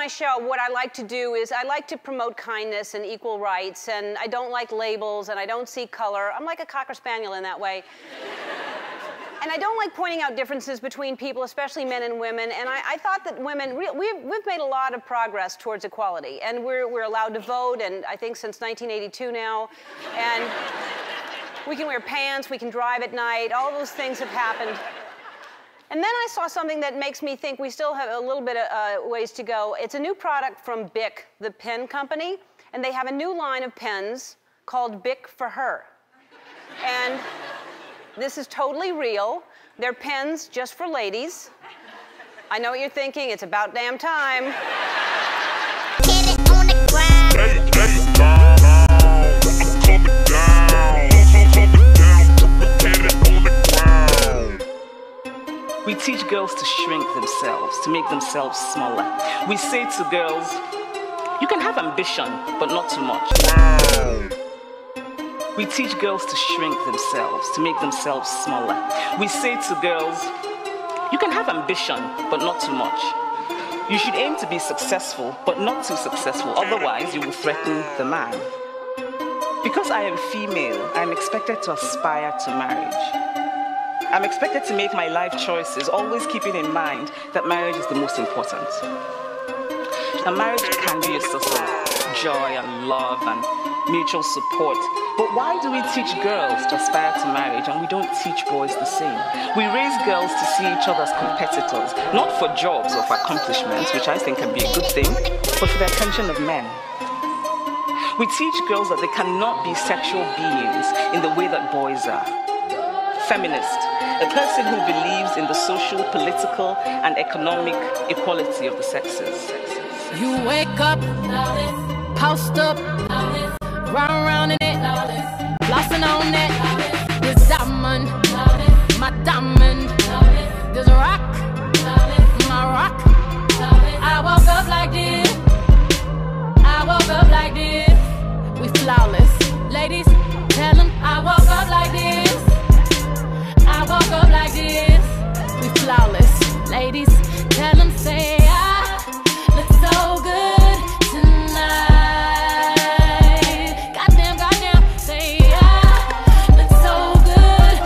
my show, what I like to do is I like to promote kindness and equal rights, and I don't like labels, and I don't see color. I'm like a Cocker Spaniel in that way. And I don't like pointing out differences between people, especially men and women. And I thought that women, we've made a lot of progress towards equality. And we're allowed to vote, and I think since 1982 now. And we can wear pants, we can drive at night, all those things have happened. And then I saw something that makes me think we still have a little bit of ways to go. It's a new product from Bic, the pen company. And they have a new line of pens called Bic for Her. And this is totally real. They're pens just for ladies. I know what you're thinking. It's about damn time. Get it on the ground. We teach girls to shrink themselves, to make themselves smaller. We say to girls, you can have ambition, but not too much. We teach girls to shrink themselves, to make themselves smaller. We say to girls, you can have ambition, but not too much. You should aim to be successful, but not too successful, otherwise you will threaten the man. Because I am female, I am expected to aspire to marriage. I'm expected to make my life choices, always keeping in mind that marriage is the most important. Now, marriage can be a source of joy and love and mutual support. But why do we teach girls to aspire to marriage and we don't teach boys the same? We raise girls to see each other as competitors, not for jobs or for accomplishments, which I think can be a good thing, but for the attention of men. We teach girls that they cannot be sexual beings in the way that boys are. Feminist, a person who believes in the social, political, and economic equality of the sexes. You wake up, post up, round in it, flossing on it. This diamond, my diamond. This rock, my rock. I woke up like this. I woke up like this. We flawless, ladies. Tell them I woke up like this. I woke up like this. We flawless, ladies. Tell them say I look so good tonight. Goddamn, goddamn, say I look so good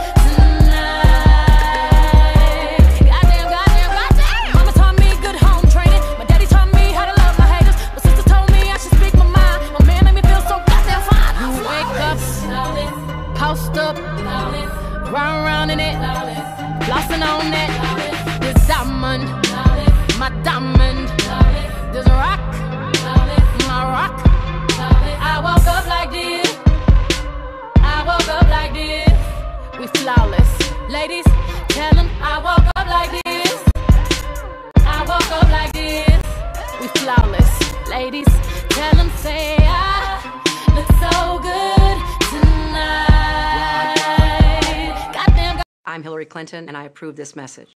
tonight. Goddamn, goddamn, goddamn. Mama taught me good home training. My daddy taught me how to love my haters. My sister told me I should speak my mind. My man made me feel so goddamn fine. You wake up, post up, round in it, flossing on it. This diamond, my diamond. This rock, my rock. I woke up like this. I woke up like this. We flawless, ladies. Tell them I woke up like this. I woke up like this. We flawless, ladies. Tell them say I look so good tonight. I'm Hillary Clinton, and I approve this message.